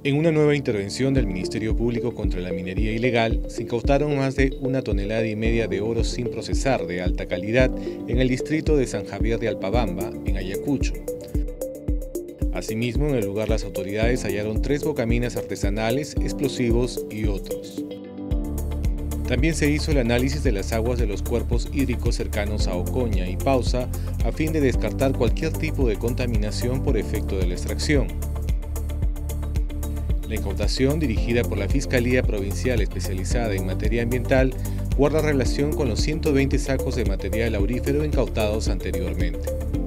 En una nueva intervención del Ministerio Público contra la minería ilegal, se incautaron más de 1,5 toneladas de oro sin procesar de alta calidad en el distrito de San Javier de Alpabamba, en Ayacucho. Asimismo, en el lugar las autoridades hallaron 3 bocaminas artesanales, explosivos y otros. También se hizo el análisis de las aguas de los cuerpos hídricos cercanos a Ocoña y Pausa a fin de descartar cualquier tipo de contaminación por efecto de la extracción. La incautación, dirigida por la Fiscalía Provincial Especializada en Materia Ambiental, guarda relación con los 120 sacos de material aurífero incautados anteriormente.